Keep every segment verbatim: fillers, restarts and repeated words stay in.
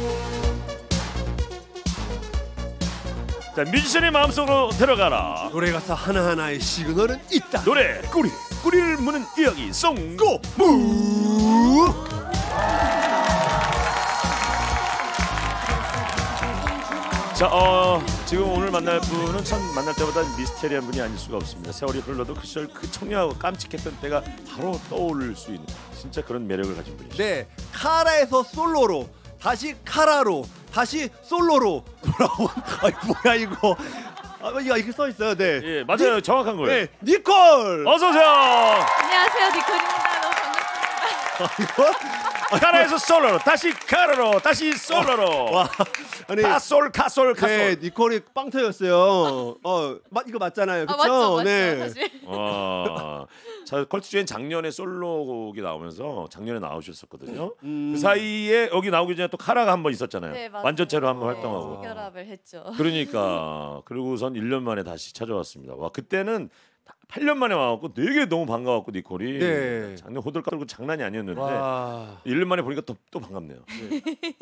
자, 뮤지션의 마음속으로 들어가라. 노래 가사 하나하나의 시그널은 있다. 노래 꾸리 꾸리를 무는 이야기 송고 무. 자, 어, 지금 오늘 만날 분은 참 만날 때보다 미스테리한 분이 아닐 수가 없습니다. 세월이 흘러도 그 시절 그 청량하고 깜찍했던 때가 바로 떠오를 수 있는 진짜 그런 매력을 가진 분이죠. 네, 카라에서 솔로로 다시 카라로 다시 솔로로 돌아온. 아이 뭐야 이거? 아, 이거 이렇게 써 있어요. 네. 예, 맞아요. 니, 정확한 거예요. 네, 니콜. 어서 오세요. 안녕하세요, 니콜입니다. 너무 반갑습니다. 카라에서 솔로로 다시 카라로 다시 솔로로. 와, 아니 카솔 카솔 카솔. 네, 니콜이 빵 터졌어요. 어, 맞 이거 맞잖아요, 그렇죠? 아, 맞죠, 맞죠, 네. 사실. 와, 자, 컬투제인 작년에 솔로곡이 나오면서 작년에 나오셨었거든요. 음. 그 사이에 여기 나오기 전에 또 카라가 한 번 있었잖아요. 네, 맞아요. 완전체로 한번 네, 활동하고. 결합을 했죠. 그러니까 그리고선 일 년 만에 다시 찾아왔습니다. 와, 그때는 팔 년 만에 와갖고 되게 너무 반가웠고 니콜이 네. 작년 호들갑 떨고 장난이 아니었는데 와. 일 년 만에 보니까 또, 또 반갑네요. 네.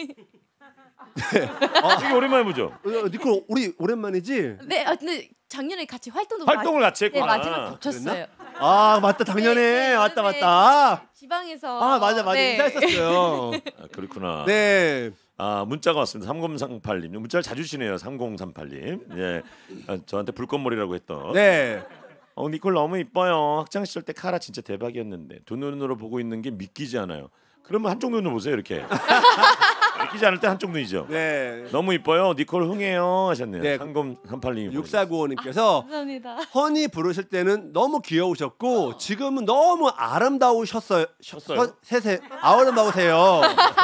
아, 되게 오랜만에 보죠. 어, 니콜 우리 오랜만이지? 네, 아, 근데 작년에 같이 활동도 활동을 마, 같이 네, 했구나. 마지막 겹쳤어요. 아 맞다 작년에 네, 네, 맞다 여름에 맞다. 지방에서 아 맞아 맞아 네. 인사했었어요. 아, 그렇구나. 네. 아, 문자가 왔습니다. 삼공삼팔 님. 문자를 자주 주시네요. 삼공삼팔 님. 예. 아, 저한테 불꽃머리라고 했던. 네. 어, 니콜 너무 이뻐요. 학창 시절 때 카라 진짜 대박이었는데 두 눈으로 보고 있는 게 믿기지 않아요. 그러면 한쪽 눈으로 보세요. 이렇게. 믿기지 않을 때 한쪽 눈이죠. 네. 너무 이뻐요. 니콜 흥해요 하셨네요. 네. 삼공삼팔 님. 육사구오님께서 감사합니다. 허니 부르실 때는 너무 귀여우셨고 지금은 너무 아름다우셨어요. 셨어요? 세세 아름다우세요.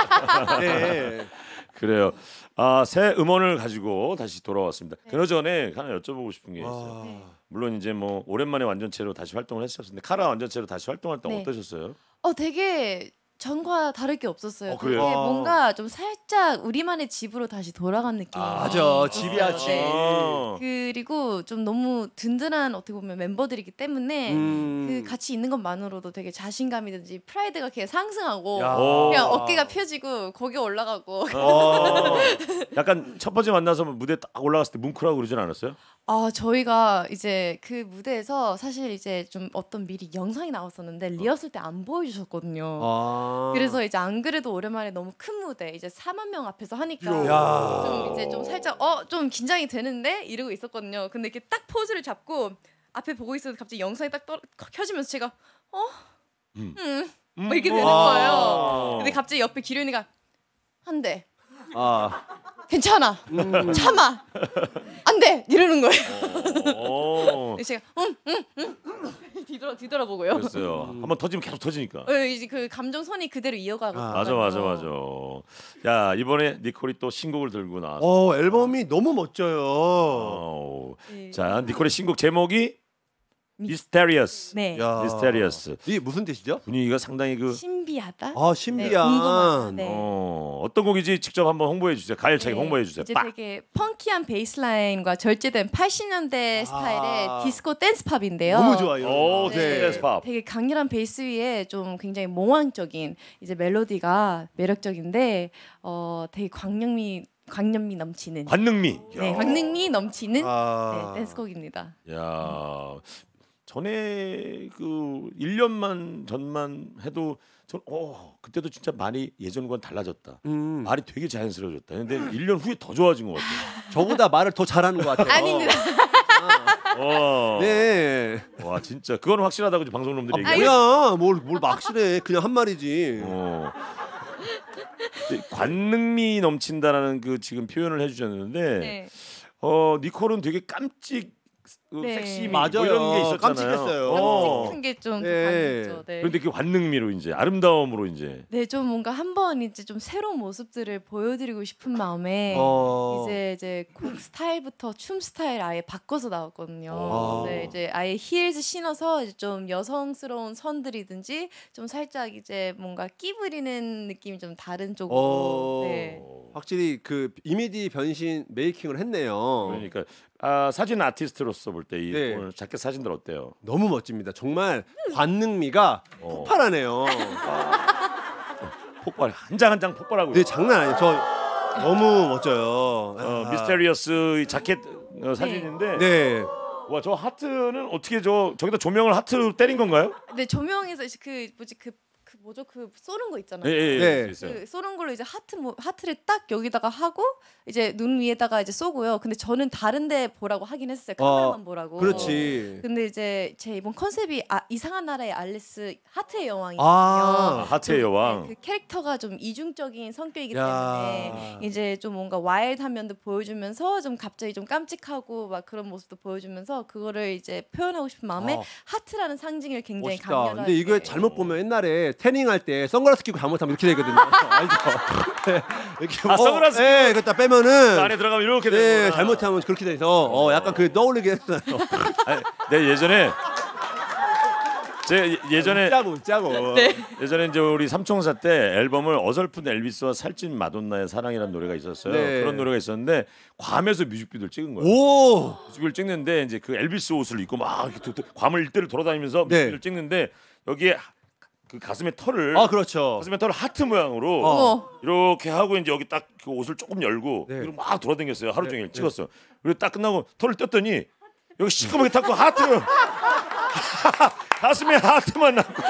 네. 그래요. 아, 새 음원을 가지고 다시 돌아왔습니다. 네. 그 전에 하나 여쭤보고 싶은 게 있어요. 네. 물론 이제 뭐 오랜만에 완전체로 다시 활동을 했었는데 카라 완전체로 다시 활동할 때 네. 어떠셨어요? 어, 되게 전과 다를 게 없었어요. 어, 그래요? 되게 아. 뭔가 좀 살짝 우리만의 집으로 다시 돌아간 느낌. 아, 맞아 집이야 집. 네. 아. 그리고 좀 너무 든든한 어떻게 보면 멤버들이기 때문에 음. 그 같이 있는 것만으로도 되게 자신감이든지 프라이드가 이렇게 상승하고 야. 그냥 어깨가 펴지고 거기 올라가고. 어. 약간 첫 번째 만나서 무대 딱 올라갔을 때 뭉클하고 그러진 않았어요? 아, 저희가 이제 그 무대에서 사실 이제 좀 어떤 미리 영상이 나왔었는데 리허설 때 안 보여주셨거든요. 아. 그래서 이제 안 그래도 오랜만에 너무 큰 무대 이제 사만 명 앞에서 하니까 야. 좀 이제 좀 살짝 어 좀 긴장이 되는데 이러고 있었거든요. 근데 이렇게 딱 포즈를 잡고 앞에 보고 있었는데 갑자기 영상이 딱 떠, 켜지면서 제가 어? 음. 음. 음. 뭐 이렇게 되는 와. 거예요. 근데 갑자기 옆에 기련이가 한대 아. 괜찮아 음. 참아 안돼 이러는 거예요. 어. 그래서 제가 응응응 뒤돌아 뒤돌아보고요. 그랬어요. 한번 터지면 계속 터지니까. 어, 이제 그 감정선이 그대로 이어가고. 아, 맞아 맞아 맞아. 야, 이번에 니콜이 또 신곡을 들고 나왔어. 어 앨범이 너무 멋져요. 어. 네. 자, 니콜의 신곡 제목이 Mysterious. 네. 야. Mysterious. 이게 무슨 뜻이죠? 분위기가 상당히 그 신비하다. 아 네, 신비한. 궁금한. 네. 어, 어떤 곡인지 직접 한번 홍보해 주세요. 가열차게 네, 홍보해 주세요. 이제 빡. 되게 펑키한 베이스라인과 절제된 팔십 년대 아. 스타일의 디스코 댄스 팝인데요. 너무 좋아요. 오, 네. 디스코 댄스 팝. 되게 강렬한 베이스 위에 좀 굉장히 몽환적인 이제 멜로디가 매력적인데 어 되게 광량미 광념미 넘치는 관능미. 네, 야. 광능미 넘치는 아. 네, 댄스곡입니다. 야. 전에 그 일 년만 전만 해도 전 어, 그때도 진짜 많이 예전과는 달라졌다. 음. 말이 되게 자연스러워졌다. 근데 일 년 후에 더 좋아진 것 같아요. 저보다 말을 더 잘하는 것 같아요. 아닙니다. 어. 네. 와, 진짜 그건 확실하다고 이제 방송놈들이 아, 얘기해요. 뭐야? 뭘 뭘 막실해? 그냥 한 말이지. 어. 관능미 넘친다라는 그 지금 표현을 해주셨는데 네. 어, 니콜은 되게 깜찍 그 네. 섹시 맞아요. 뭐 이런 게 있었잖아요. 깜찍했어요. 어. 깜찍한 게좀 네. 관있죠. 네. 그런데 그 관능미로 이제 아름다움으로 이제 네, 좀 뭔가 한번 이제 좀 새로운 모습들을 보여드리고 싶은 마음에 어. 이제 이제 곡 스타일부터 춤 스타일 아예 바꿔서 나왔거든요. 어. 네, 이제 아예 힐즈 신어서 이제 좀 여성스러운 선들이든지 좀 살짝 이제 뭔가 끼 부리는 느낌이 좀 다른 쪽으로. 어. 네. 확실히 그 이미지 변신 메이킹을 했네요. 그러니까 아, 사진 아티스트로서 볼 때 이 네. 오늘 자켓 사진들 어때요? 너무 멋집니다. 정말 관능미가 어. 폭발하네요. 폭발 한 장 한 장 폭발하고 네, 있어요. 장난 아니에요. 저 너무 멋져요. 어, 아. 미스테리어스 자켓 어, 사진인데 네. 와, 저 하트는 어떻게 저 저기다 조명을 하트로 때린 건가요? 네, 조명에서 이제 그 뭐지 그, 그 뭐죠 그 쏘는 거 있잖아요. 예, 예, 네. 예, 있어요. 그 쏘는 걸로 이제 하트 뭐 하트를 딱 여기다가 하고 이제 눈 위에다가 이제 쏘고요. 근데 저는 다른데 보라고 하긴 했어요. 카메라만 어, 보라고. 그렇지. 근데 이제 제 이번 컨셉이 아, 이상한 나라의 앨리스 하트의 여왕이거든요. 아, 하트의 좀, 여왕. 네, 그 캐릭터가 좀 이중적인 성격이기 야. 때문에 이제 좀 뭔가 와일드한 면도 보여주면서 좀 갑자기 좀 깜찍하고 막 그런 모습도 보여주면서 그거를 이제 표현하고 싶은 마음에 어. 하트라는 상징을 굉장히 멋있다. 강렬하게. 근데 이거 잘못 보면 옛날에 태닝할 때 선글라스 끼고 잘못하면 이렇게 되거든요. 알죠? 네. 이렇게 아, 선글라스 네, 그다 빼면은 그 안에 들어가면 이렇게 네, 되는 잘못하면 그렇게 돼서 어, 약간 그 떠올리게 했어요. 네, 예전에 제 예전에 짜고 짜고. 네. 예전에 이제 우리 삼총사 때 앨범을 어설픈 엘비스와 살찐 마돈나의 사랑이라는 노래가 있었어요. 네. 그런 노래가 있었는데 괌에서 뮤직비디오를 찍은 거예요. 오. 뮤직비디오를 찍는데 이제 그 엘비스 옷을 입고 막 이렇게 도- 도- 괌을 일대를 돌아다니면서 네. 뮤직비디오를 찍는데 여기에 그 가슴에 털을 아, 그렇죠. 가슴에 털을 하트 모양으로 어. 어머. 이렇게 하고 이제 여기 딱 그 옷을 조금 열고 네. 그리고 막 돌아다녔어요. 하루 네, 종일 네. 찍었어. 그리고 딱 끝나고 털을 뗐더니 여기 시커멓게 탔고 하트 가슴에 하트만 남고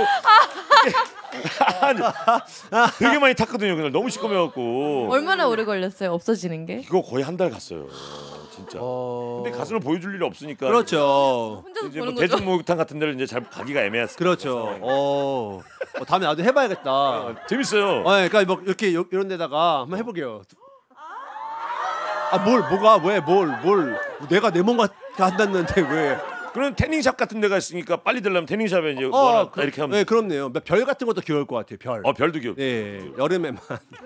아니, 되게 많이 탔거든요. 그날 너무 시커매갖고 얼마나 오래 걸렸어요 없어지는 게? 이거 거의 한 달 갔어요. 진짜. 어. 근데 가슴을 보여줄 일이 없으니까 그렇죠. 혼자서 이제 보는 뭐 거죠. 대중목욕탕 같은 데를 이제 잘 가기가 애매했어요. 그렇죠. 어. 어, 다음에 나도 해봐야겠다. 어, 재밌어요. 그러니까 뭐 이렇게 요, 이런 데다가 한번 해볼게요. 아, 뭘 뭐가 왜 뭘 뭘 내가 내 몸과 한다는데 왜? 그런 태닝샵 같은 데가 있으니까 빨리 들려면 태닝샵에 이제 어, 뭐라 그, 이렇게 하면 네, 그렇네요. 별 같은 것도 귀여울 것 같아요. 별. 어 별도 귀엽. 네, 여름에만.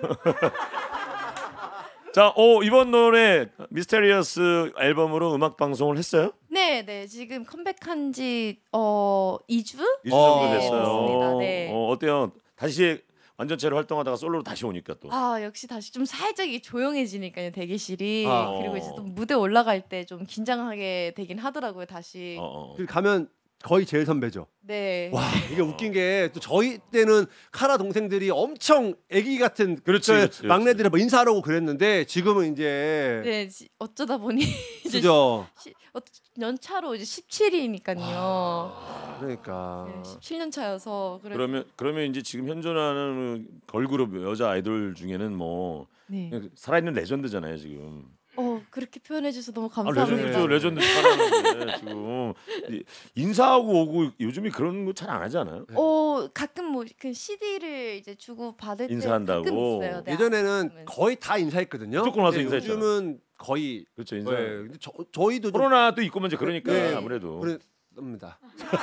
자, 어, 이번 노래 미스테리어스 앨범으로 음악 방송을 했어요? 네, 네. 지금 컴백한 지 어, 이 주? 이 주 정도 네, 됐어요. 맞습니다. 네. 어, 어때요? 다시 완전체로 활동하다가 솔로로 다시 오니까 또. 아, 역시 다시 좀 살짝 이 조용해지니까요, 대기실이. 아. 그리고 이제 또 무대 올라갈 때 좀 긴장하게 되긴 하더라고요, 다시. 어, 어. 그 가면 거의 제일 선배죠. 네. 와, 이게 웃긴 게 또 저희 때는 카라 동생들이 엄청 애기 같은 그렇지, 저 그렇지, 막내들이 뭐 인사하라고 그랬는데 지금은 이제 네, 지- 어쩌다 보니 이제 그죠. 시, 어, 연차로 이제 십칠이니까요. 그러니까 네, 십칠 년 차여서 그래서 그러면 그러면 이제 지금 현존하는 걸그룹 여자 아이돌 중에는 뭐 네. 그냥 살아있는 레전드잖아요 지금. 어, 그렇게 표현해 주셔서 너무 아, 감사합니다. 레전드죠, 레전드 살아있는데 지금 이- 인사하고 오고 요즘에 그런 거 잘 안 하지 않아요? 어, 가끔 뭐 그 씨디를 이제 주고 받을 때 인사한다고. 가끔 있어요. 네, 예전에는 아, 거의 다 인사했거든요. 무조건 와서 근데 인사했잖아. 요즘은 거의 그렇죠, 인사. 네, 근데 저, 저희도 좀 코로나도 있고 먼저 그러니까 네, 아무래도 그렇습니다.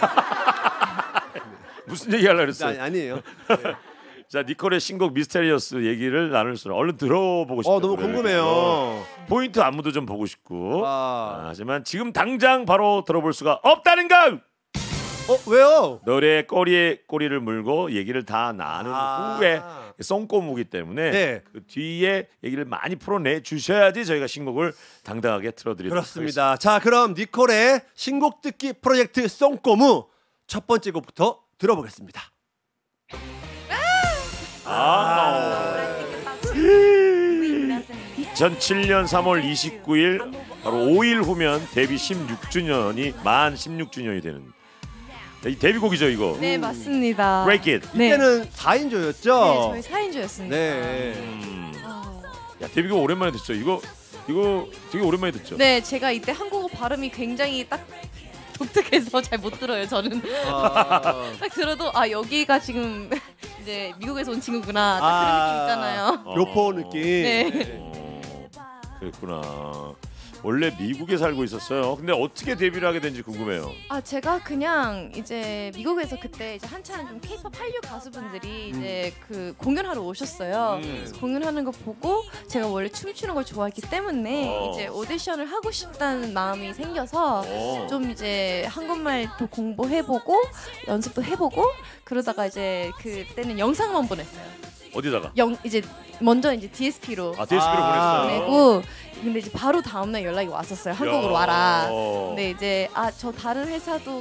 무슨 얘기 하려고 아니, 그랬어요? 아니에요. 네. 자, 니콜의 신곡 미스테리어스 얘기를 나눌 수는 얼른 들어보고 싶어요. 어, 너무 궁금해요. 포인트 안무도 좀 보고 싶고. 아, 아, 하지만 지금 당장 바로 들어볼 수가 없다는 거. 어 왜요? 노래 꼬리에 꼬리를 물고 얘기를 다 나눈 아. 후에 썽꼬무기 때문에 네. 그 뒤에 얘기를 많이 풀어내 주셔야지 저희가 신곡을 당당하게 틀어드리도록 그렇습니다. 자, 그럼 니콜의 신곡 듣기 프로젝트 썽꼬무 첫 번째 곡부터 들어보겠습니다. 아. 이천칠 년 삼월 이십구일 바로 오 일 후면 데뷔 십육 주년이 만 십육 주년이 되는 이 데뷔곡이죠 이거. 네, 맞습니다. Break It. 네. 이때는 사 인조였죠? 네, 저희 사 인조였습니다. 네. 음. 아. 야, 데뷔곡 오랜만에 듣죠. 이거 이거 되게 오랜만에 듣죠. 네, 제가 이때 한국어 발음이 굉장히 딱 독특해서 잘 못 들어요. 저는 아, 딱 들어도 아 여기가 지금 이제 미국에서 온 친구구나. 딱 아. 그런 느낌 있잖아요. 어. 묘포 느낌. 네. 어, 그랬구나. 원래 미국에 살고 있었어요. 근데 어떻게 데뷔를 하게 된지 궁금해요. 아 제가 그냥 이제 미국에서 그때 이제 한창 좀 K-팝 한류 가수분들이 이제 그 공연하러 오셨어요. 음. 그래서 공연하는 거 보고 제가 원래 춤추는 걸 좋아했기 때문에 어. 이제 오디션을 하고 싶다는 마음이 생겨서 어. 좀 이제 한국말도 공부해보고 연습도 해보고 그러다가 이제 그때는 영상만 보냈어요. 어디다가? 영 이제 먼저 이제 디에스피로 아, 디에스피로 아. 보냈어요. 보내고 근데 이제 바로 다음날 연락이 왔었어요. 한국으로 야. 와라. 어. 근데 이제 아 저 다른 회사도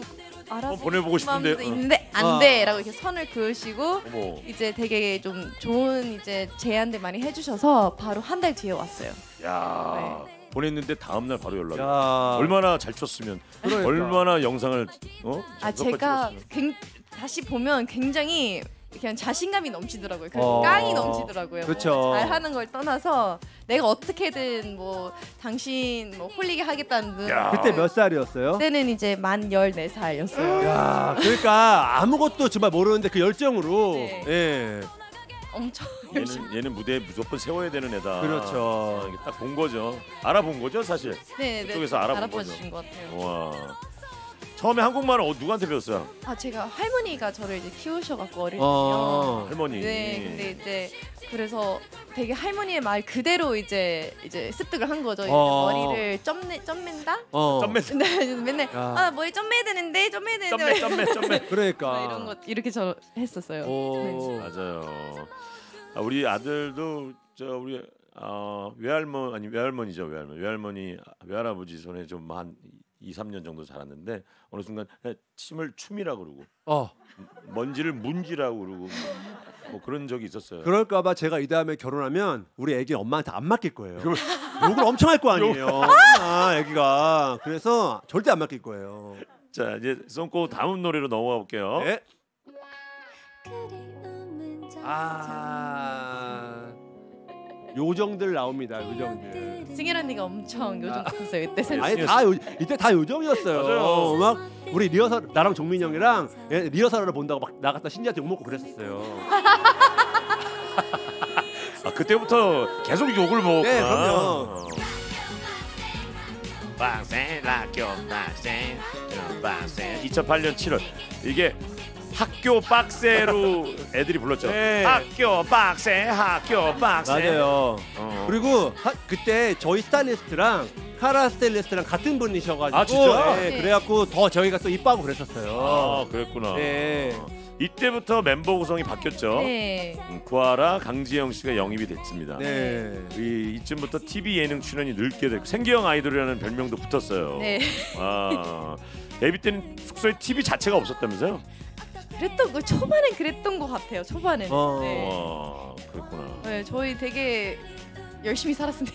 알아보고 보내보고 싶은데, 마음도 어. 있는데 안 아. 돼라고 이렇게 선을 그으시고 어머. 이제 되게 좀 좋은 이제 제안들 많이 해주셔서 바로 한 달 뒤에 왔어요. 야 보냈는데 다음 날 바로 연락이. 야. 얼마나 잘 쳤으면 그러니까. 얼마나 영상을 어? 아 정성껏 제가 찍었으면. 굉, 다시 보면 굉장히 그냥 자신감이 넘치더라고요. 그 어. 깡이 넘치더라고요. 그쵸. 뭐 잘하는 걸 떠나서 내가 어떻게든 뭐 당신 뭐 홀리게 하겠다는 듯. 야. 그때 몇 살이었어요? 그때는 이제 만 열네 살이었어요. 야, 그러니까 아무것도 정말 모르는데 그 열정으로 네. 예. 엄청 얘는 얘는 무대에 무조건 세워야 되는 애다. 그렇죠. 딱 본 거죠. 알아본 거죠, 사실. 네네 그쪽에서 알아본 알아봐 거죠. 주신 것 같아요. 와. 처음에 한국말은 어, 누구한테 배웠어요? 아 제가 할머니가 저를 이제 키우셔갖고 어릴 때요. 어. 할머니. 네, 근데 이제 그래서 되게 할머니의 말 그대로 이제 이제 습득을 한 거죠. 이제 어. 머리를 점내 점맨다. 어. 점매 네, 맨날 야. 아 머리 점매야 되는데 점매야 되는데 점매 점매 점매. 그러니까. 막 이런 거 이렇게 저 했었어요. 오. 맞아요. 아, 우리 아들도 저 우리 어, 외할머 아니 외할머니죠 외할머니 외할머니 외할아버지 손에 좀 한 이, 삼 년 정도 자랐는데 어느 순간 그냥 침을 춤이라고 그러고 어. 먼지를 문지라고 그러고 뭐 그런 적이 있었어요. 그럴까봐 제가 이 다음에 결혼하면 우리 애기 엄마한테 안 맡길 거예요. 욕을 엄청 할 거 아니에요. 아, 애기가 그래서 절대 안 맡길 거예요. 자 이제 son고 다음 노래로 넘어가 볼게요. 네. 아, 요정들 나옵니다. 요정들. 승일 언니가 엄청 요즘 같았어요 이때 생각. 아니 다 요, 이때 다 요정이었어요. 맞아요. 막 우리 리허설 나랑 종민 형이랑 예, 리허설을 본다고 막 나갔다 신지한테 욕 먹고 그랬었어요. 아 그때부터 계속 욕을 먹었구나. 네, 그럼요. 빵생 학교 빵생 빵생 이천팔 년 칠월 이게 학교 빡세로 애들이 불렀죠. 네. 학교 빡세 학교 빡세. 맞아요. 어. 그리고 하, 그때 저희 스타일리스트랑 카라 스타일리스트랑 같은 분이셔가지고 아, 진짜? 네, 네. 그래갖고 더 저희가 또 이뻐하고 그랬었어요. 아 그랬구나. 네. 이때부터 멤버 구성이 바뀌었죠. 네. 음, 구하라 강지영 씨가 영입이 됐습니다. 네. 이, 이쯤부터 티비 예능 출연이 늘게 됐고 생기형 아이돌이라는 별명도 붙었어요. 네. 아 데뷔 때는 숙소에 티비 자체가 없었다면서요? 그랬던 거 초반엔 그랬던 것 같아요. 초반에는. 어. 네. 와 그랬구나. 네, 저희 되게 열심히 살았습니다.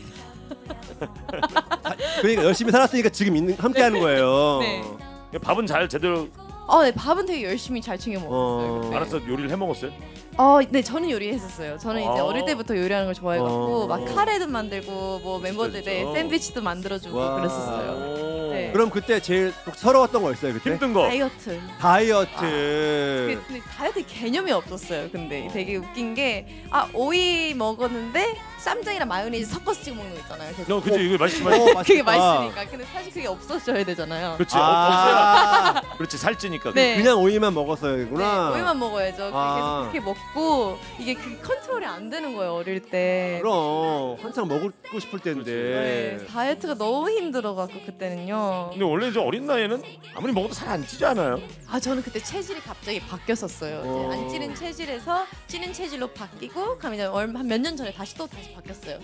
그러니까 열심히 살았으니까 지금 있는 함께하는 거예요. 네. 밥은 잘 제대로 어, 네, 밥은 되게 열심히 잘 챙겨 먹었어요. 어. 그때. 알아서 요리를 해 먹었어요? 어, 네, 저는 요리했었어요. 저는 이제 아. 어릴 때부터 요리하는 걸 좋아해갖고 어. 막 카레도 만들고 뭐 멤버들의 진짜? 샌드위치도 만들어주고 와. 그랬었어요. 오. 네. 그럼 그때 제일 서러웠던 거 있어요 그때? 힘든 거. 다이어트. 다이어트. 그- 근데 다이어트 개념이 없었어요. 근데 되게 웃긴 게 아 오이 먹었는데 쌈장이랑 마요네즈 섞어서 찍어 먹는 거 있잖아요. 그래서 너 그치 이거 맛있지만. 어, 맛있겠다. 그게 맛있으니까. 근데 사실 그게 없어져야 되잖아요. 그렇지. 어, 없어야. 아, 그렇지 살찌니까. 네. 그냥 오이만 먹었어야 네, 되구나. 오이만 먹어야죠. 아. 그래서 그렇게 먹고 이게 그 컨트롤이 안 되는 거예요. 어릴 때. 그럼 한창 먹고 싶을 네, 때인데. 다이어트가 너무 힘들어갖고 그때는요. 근데 원래 이제 어린 나이에는 아무리 먹어도 살 안 찌지 않아요? 아 저는 그때 체질이 갑자기 바뀌었었어요. 이제 어. 안 찌는 체질에서 찌는 체질로 바뀌고 그럼 이제 얼마 한 몇 년 전에 다시 또 다시 바뀌었어요.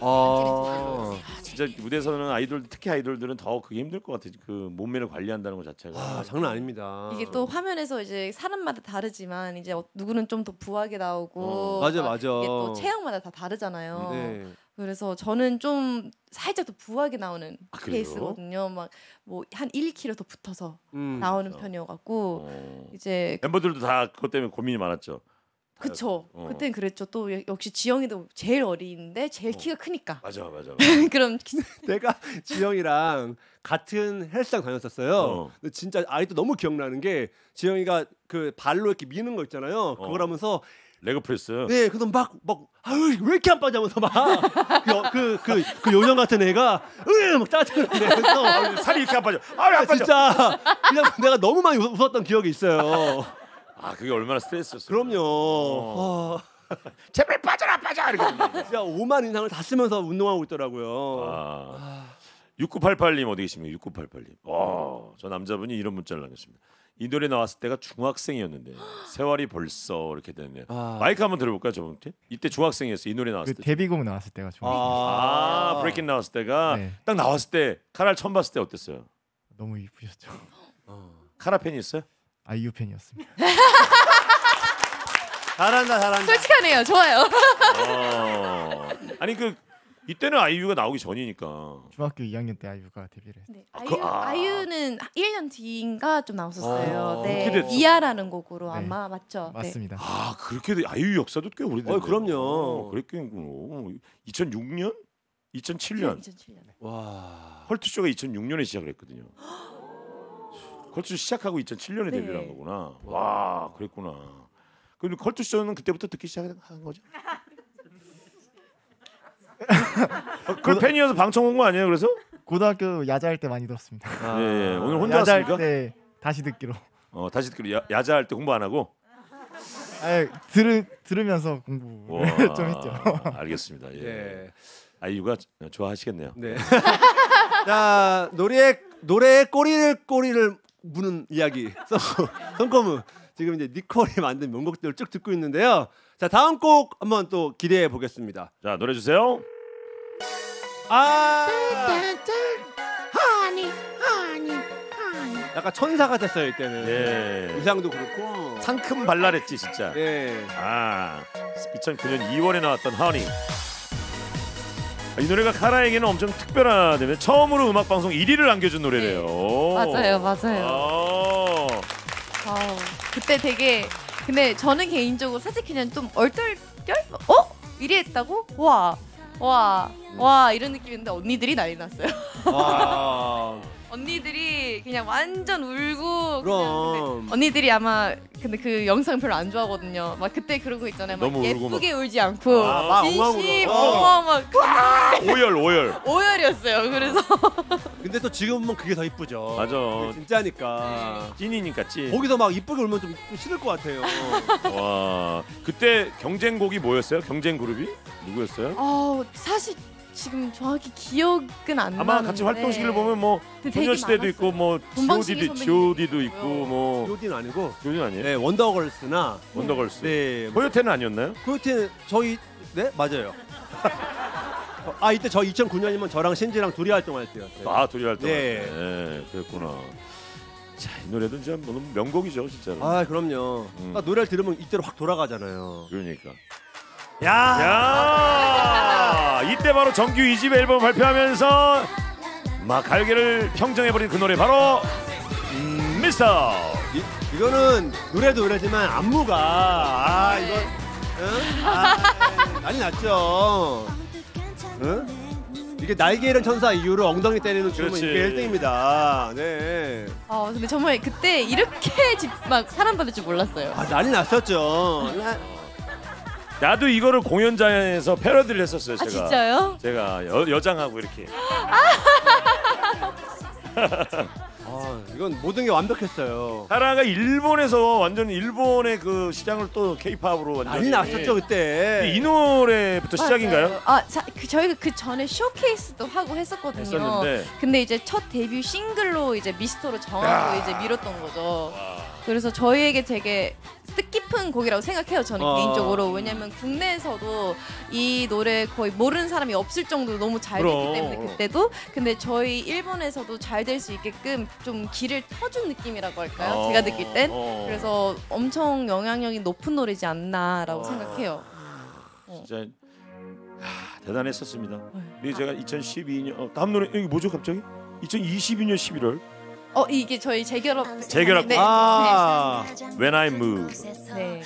아, 아, 진짜 무대에서는 아이돌 특히 아이돌들은 더 그게 힘들 것 같아. 그 몸매를 관리한다는 것 자체가. 아, 장난 아닙니다. 이게 또 화면에서 이제 사람마다 다르지만 이제 어- 누구는 좀 더 부하게 나오고 어. 맞아, 막 맞아. 이게 또 체형마다 다 다르잖아요. 네. 그래서 저는 좀 살짝 더 부하게 나오는 아, 그래요? 케이스거든요. 막 뭐 한 일 킬로그램 더 붙어서 음. 나오는 그렇죠. 편이어갖고 어. 이제 멤버들도 다 그것 때문에 고민이 많았죠. 그쵸. 어. 그땐 그랬죠. 또 여- 역시 지영이도 제일 어린데 제일 어. 키가 크니까. 맞아, 맞아. 그럼 내가 지영이랑 같은 헬스장 다녔었어요. 어. 근데 진짜 아직도 너무 기억나는 게 지영이가 그 발로 이렇게 미는 거 있잖아요. 어. 그걸 하면서 레그 프레스. 네, 그래서 막막 아유 왜 이렇게 안 빠져면서 막그그 그, 그 요정 같은 애가 으막 짜증을 내면서 아, 살이 이렇게 안 빠져. 아, 왜 안 빠져? 진짜 그냥 내가 너무 많이 웃- 웃었던 기억이 있어요. 아, 그게 얼마나 스트레스였어요. 그럼요. 어. 아, 제발 빠져라, 빠져. 이렇게. 진짜 오만 인상을 다 쓰면서 운동하고 있더라고요. 아. 육구팔팔 님 어디 계십니까? 육구팔팔 님. 와, 저 남자분이 이런 문자를 남겼습니다. 이 노래 나왔을 때가 중학생이었는데 세월이 벌써 이렇게 됐네요. 아. 마이크 한번 들어볼까요, 저분께? 이때 중학생이었어요. 이 노래 나왔을 그 때. 데뷔곡 나왔을 때가 좀 아, 브레이킹 나왔을 때가 네. 딱 나왔을 때 카라를 처음 봤을 때 어땠어요? 너무 이쁘셨죠. 카라 팬이었어요? 아이유 팬이었습니다. 잘한다 잘한다. 솔직하네요. 좋아요. 어. 아니 그 이때는 아이유가 나오기 전이니까. 중학교 이 학년 때 아이유가 데뷔를 했어요. 네, 아, 아이유, 그- 아. 아이유는 일 년 뒤인가 좀 나왔었어요. 아, 네, 그렇게 됐어. 이하라는 곡으로 네. 아마 맞죠? 네. 맞습니다. 아 그렇게 돼. 아이유 역사도 꽤 오래됐네요. 어, 그럼요. 그랬겠군요. 이천육 년? 이천칠 년. 이천칠 년. 와. 컬투쇼가 이천육 년에 시작을 했거든요. 컬투쇼 시작하고 이천칠 년에 네. 데뷔를 한 거구나. 와, 그랬구나. 그럼 컬투쇼는 그때부터 듣기 시작한 거죠? 어, 그 팬이어서 방청 온 거 아니에요? 그래서? 고등학교 야자할 때 많이 들었습니다. 아. 예, 예. 오늘 혼자 야자할 왔습니까? 때 다시 듣기로. 어, 다시 듣기로 야, 야자할 때 공부 안 하고? 아, 들으 들으면서 공부 와, 좀 했죠. 알겠습니다. 예. 예. 아이유가 좋아하시겠네요. 네. 자 노래 노래의 꼬리를 꼬리를 무는 이야기 손거무 지금 이제 니콜이 만든 명곡들을 쭉 듣고 있는데요. 자 다음 곡 한번 또 기대해 보겠습니다. 자, 노래 주세요. 아 약간 천사가 됐어요 이때는. 예. 의상도 그렇고. 상큼 발랄했지 진짜. 예. 아, 이천구 년 이월에 나왔던 하니. 이 노래가 카라에게는 엄청 특별하다면 처음으로 음악 방송 일 위를 안겨준 노래래요. 맞아요, 맞아요. 아. 아우, 그때 되게 근데 저는 개인적으로 사실 그냥 좀 얼떨결? 어? 일 위 했다고? 와, 와, 와 이런 느낌인데 언니들이 난리 났어요. 와. 언니들이 그냥 완전 울고 그냥 그럼. 근데 언니들이 아마 근데 그 영상 별로 안 좋아하거든요. 막 그때 그런 거 있잖아요. 막 너무 울고 예쁘게 울지 않고 아, 막 진심 엉엉 울어. 엉엉 막 오열 오열. 오열이었어요. 그래서 근데 또 지금 보면 그게 더 이쁘죠. 맞아. 그게 진짜니까. 찐이니까 찐. 거기서 막 이쁘게 울면 좀 싫을 것 같아요. 와, 그때 경쟁곡이 뭐였어요? 경쟁 그룹이 누구였어요? 어 사실 지금 정확히 기억은 안 나는데 아마 같이 활동 시기를 보면 뭐 근데 되게 소녀시대도 많았어요. 있고 뭐 본방시기 지오디도 선배님도 지오디도 있고요. 있고 뭐 요디는 아니고 지오디 아니에요? 네, 원더걸스나 원더걸스. 네. 코요테는 아니었나요? 코요테는 저희 네 맞아요. 아 이때 저 이천구 년이면 저랑 신지랑 둘이 활동할 때였어요. 아, 둘이 활동. 네. 네, 그랬구나. 자, 이 노래도 진짜 너무 명곡이죠, 진짜로. 아 그럼요. 음. 아, 노래를 들으면 이때로 확 돌아가잖아요. 그러니까. 야. 야, 이때 바로 정규 이 집 앨범 발표하면서 막 갈개를 평정해버린 그 노래 바로 음, 미스터. 이, 이거는 노래도 노래지만 안무가 아 이거 응? 아, 난리 났죠. 응? 이게 날개 잃은 천사 이후로 엉덩이 때리는 춤은 그렇지. 이게 일 등입니다. 네. 어 근데 정말 그때 이렇게 집 막 사랑받을 줄 몰랐어요. 아 난리 났었죠. 나- 나도 이거를 공연장에서 패러디를 했었어요, 아 제가. 진짜요? 제가 여, 여장하고 이렇게. 아 이건 모든 게 완벽했어요. 카라가 일본에서 완전 일본의 그 시장을 또 케이팝으로 완전히 난리 났었죠 그때. 이 노래부터 시작인가요? 맞아요. 아, 자, 그 저희가 그 전에 쇼케이스도 하고 했었거든요. 했었는데 근데 이제 첫 데뷔 싱글로 이제 미스터로 정하고 야. 이제 밀었던 거죠. 그래서 저희에게 되게 뜻깊은 곡이라고 생각해요. 저는 어. 개인적으로. 왜냐면 국내에서도 이 노래 거의 모르는 사람이 없을 정도로 너무 잘 그럼. 됐기 때문에 그때도. 근데 저희 일본에서도 잘 될 수 있게끔 좀 길을 터준 느낌이라고 할까요? 어, 제가 느낄 땐. 어. 그래서 엄청 영향력이 높은 노래지 않나라고 어. 생각해요. 진짜 하, 대단했었습니다. 네. 그리고 제가 이천십이 년 어, 다음 노래 여기 뭐죠 갑자기? 이천이십이 년 십일월 어 이게 저희 재결합 재결합. 네. 아. When I Move. 네.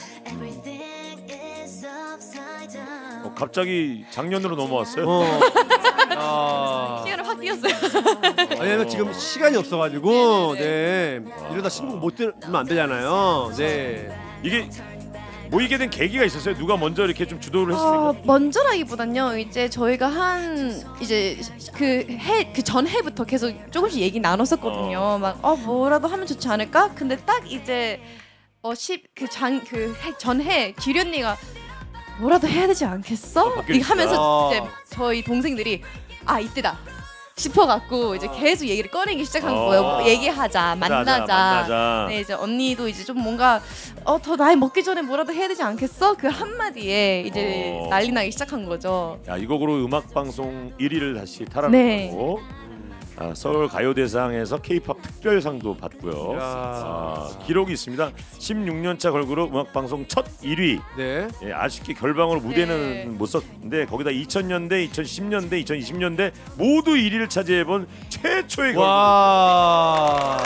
어, 갑자기 작년으로 넘어왔어요. 어. 아. 시간을 확 뛰었어요. 왜냐면 지금 시간이 없어가지고 네, 네 이러다 신곡 못 들으면 안 되잖아요. 네. 이게 모이게 된 계기가 있었어요? 누가 먼저 이렇게 좀 주도를 어, 했습니까? 먼저라기보단요. 이제 저희가 한 이제 그 해 그 전 해부터 계속 조금씩 얘기 나눴었거든요. 어. 막 어 뭐라도 하면 좋지 않을까? 근데 딱 이제 어십그장그 전해 기련이가 뭐라도 해야 되지 않겠어? 어, 이거 하면서 아. 이제 저희 동생들이 아 이때다. 싶어갖고 이제 계속 얘기를 꺼내기 시작한 어. 거예요. 뭐 얘기하자, 만나자. 만나자. 네, 이제 언니도 이제 좀 뭔가 어, 더 나이 먹기 전에 뭐라도 해야 되지 않겠어? 그 한마디에 이제 어. 난리 나기 시작한 거죠. 야, 이 곡으로 음악 방송 일 위를 다시 네. 탈환하고 아, 서울 가요대상에서 K-팝 특별상도 받고요. 야. 아, 기록이 있습니다. 십육 년차 걸그룹 음악방송 첫 일 위. 네. 예, 아쉽게 결방으로 무대는 네. 못 썼는데 거기다 이천 년대, 이천십 년대, 이천이십 년대 모두 일 위를 차지해본 최초의 걸그룹. 와.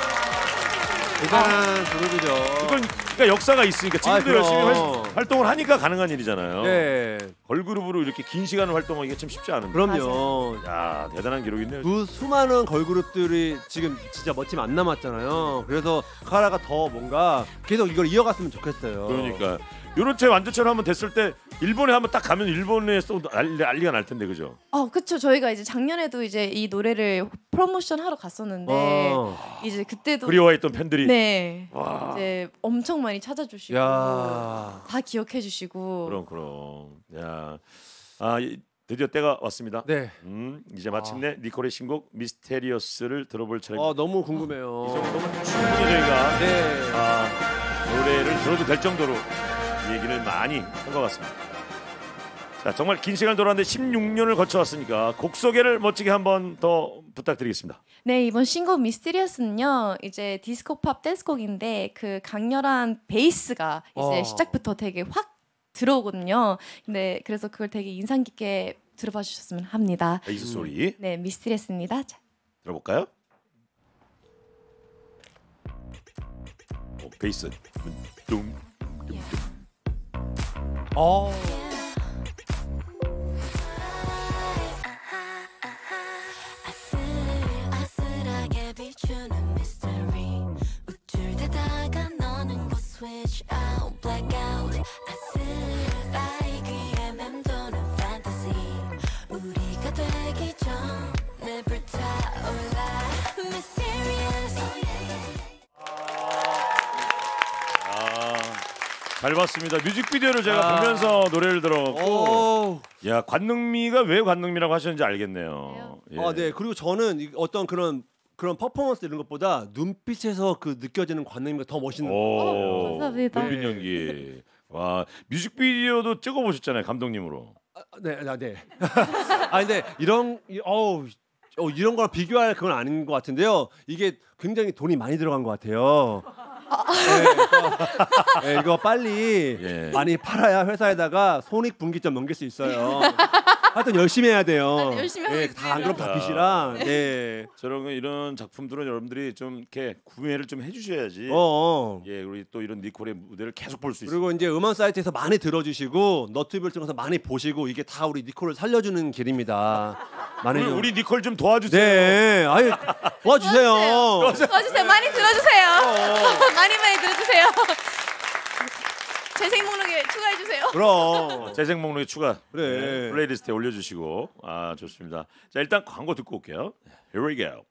대단한 그룹이죠. 이건 그러니까 역사가 있으니까 지금도 아, 열심히 활, 그럼. 활동을 하니까 가능한 일이잖아요. 네. 걸그룹으로 이렇게 긴 시간을 활동하기가 참 쉽지 않은데. 그럼요. 야, 대단한 기록이네요. 그 수많은 걸그룹들이 지금 진짜 멋짐 안 남았잖아요. 그래서 카라가 더 뭔가 계속 이걸 이어갔으면 좋겠어요. 그러니까 이런 채 완전체로 한번 됐을 때 일본에 한번 딱 가면 일본에서 난리, 난리가 날 텐데 그죠? 어, 그쵸. 저희가 이제 작년에도 이제 이 노래를 프로모션 하러 갔었는데 어. 이제 그때도 그리워했던 팬들이 네 와. 이제 엄청 많이 찾아주시고 야. 다 기억해주시고 그럼 그럼. 야, 아 이- 드디어 때가 왔습니다. 네. 음, 이제 마침내 니콜의 신곡 미스테리어스를 들어볼 차례입니다. 어 너무 궁금해요. 이 정도면 충분히 저희가 네. 아, 노래를 들어도 될 정도로 얘기를 많이 한 것 같습니다. 자, 정말 긴 시간 돌아왔는데 십육 년을 거쳐왔으니까 곡 소개를 멋지게 한번 더 부탁드리겠습니다. 네, 이번 신곡 미스테리어스는요. 이제 디스코 팝 댄스곡인데 그 강렬한 베이스가 이제 어. 시작부터 되게 확 들어오거든요. 근데 그래서 그걸 되게 인상 깊게 들어봐 주셨으면 합니다. 베이스 소리 네, 미스테리어스입니다. 자, 들어볼까요? 오, 베이스 뚱 뚱, 뚱. 어. 아슬아슬하게 비추는 미스터리 우쭐대다가 너는 곧 switch out black out 아슬아슬 귀에 맴도는 fantasy 우리가 되기 전에 불타올라 mysterious 아, 잘 봤습니다. 뮤직비디오를 제가 아. 보면서 노래를 들었고 오. 야, 관능미가 왜 관능미라고 하셨는지 알겠네요. 예. 아, 네. 그리고 저는 이- 어떤 그런 그런 퍼포먼스 이런 것보다 눈빛에서 그 느껴지는 관능미가 더 멋있는 거. 오, 감사합니다. 눈빛 연기. 와, 뮤직비디오도 찍어 보셨잖아요, 감독님으로. 아, 네, 아, 네. 아, 근데 이런 이- 어우 어, 이런 거랑 비교할 그건 아닌 것 같은데요. 이게 굉장히 돈이 많이 들어간 것 같아요. 네, 이거, 네, 이거 빨리 예. 많이 팔아야 회사에다가 손익분기점 넘길 수 있어요. 하여튼 열심히 해야 돼요. 아, 네, 열심히 하고 네, 다 안 그럼 다 있습니다. 빚이라. 네. 저런 거 이런 작품들은 여러분들이 좀 이렇게 구매를 좀 해주셔야지. 어, 어. 예, 우리 또 이런 니콜의 무대를 계속 볼 수 있어요. 그리고 이제 음원 사이트에서 많이 들어주시고 너튜브를 통해서 많이 보시고 이게 다 우리 니콜을 살려주는 길입니다. 많이 우리, 좀- 우리 니콜 좀 도와주세요. 네, 아유 도와주세요. 도와주세요. 많이 들어주세요. 많이 많이 들어주세요. 재생 목록에 추가해 주세요. 그럼. 재생 목록에 추가. 그래. 네, 플레이리스트에 올려주시고 아 좋습니다. 자, 일단 광고 듣고 올게요. Here we go.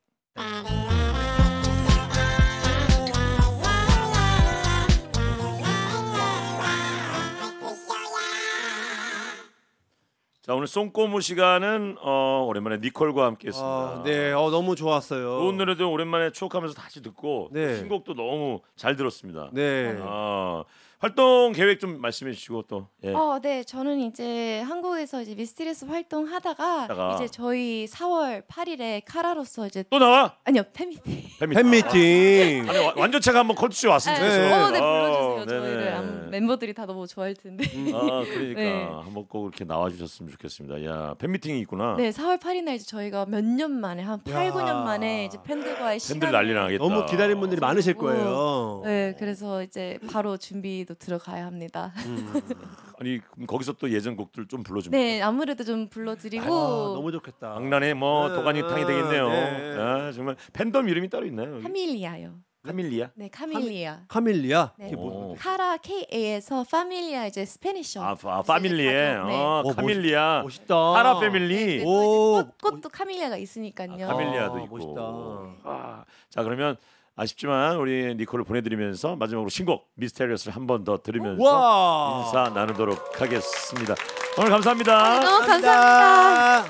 자, 오늘 송꼬무 시간은 어, 오랜만에 니콜과 함께했습니다. 아, 네, 어, 너무 좋았어요. 좋은 노래도 오랜만에 추억하면서 다시 듣고 네. 신곡도 너무 잘 들었습니다. 네. 아, 활동 계획 좀 말씀해 주시고 또. 예. 어, 네, 저는 이제 한국에서 이제 미스티리스 활동하다가 하다가. 이제 저희 사월 팔일에 카라로서 이제 또 나와? 아니요 팬미팅. 팬미팅. 아니 와- 완전체가 한번 컬투쇼 왔으면 네. 좋겠어요. 어, 네, 불러주세요. 아, 저희를 네네. 아무- 멤버들이 다 너무 좋아할 텐데. 아, 그러니까 네. 한번 꼭 이렇게 나와 주셨으면 좋겠습니다. 야, 팬미팅이 있구나. 네, 사월 팔일 날 이제 저희가 몇 년 만에 한 팔, 구 년 만에 이제 팬들과의 시간. 팬들 난리 나겠다. 너무 기다린 분들이 많으실 그리고- 거예요. 네, 그래서 이제 바로 준비도 들어가야 합니다. 아니, 그럼 거기서 또 예전 곡들 좀 불러 줍니다. 네, 아무래도 좀 불러드리고. 아, 너무 좋겠다. 박란의 뭐 네, 도가니탕이 되겠네요. 네. 아, 정말 팬덤 이름이 따로 있나요? 여기? 카밀리아요. 카밀리아? 네, 카밀리아. 카밀리아. 네. 이게 뭐- 오. 카라 K에서 파밀리아 이제 스페니쉬. 아, 파, 파밀리에. 네. 어, 어, 카밀리아. 멋있다. 카라 패밀리. 네, 오. 꽃, 꽃도 카밀리아가 있으니까요. 아, 카밀리아도 아, 있고. 멋있다. 아, 자, 그러면 아쉽지만 우리 니콜을 보내드리면서 마지막으로 신곡 미스테리어스를 한 번 더 들으면서 와. 인사 나누도록 하겠습니다. 오늘 감사합니다. 너무 감사합니다.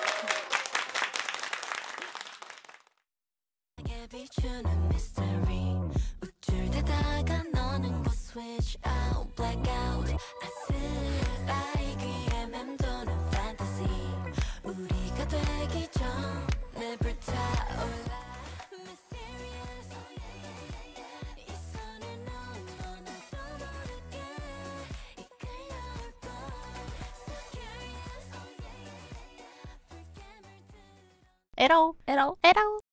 비추는 mystery 우쭐대다가 너는 곧 switch out black out 아슬아슬 귀에 맴도는 fantasy 우리가 되기 전에 에라오 에라오 에라오.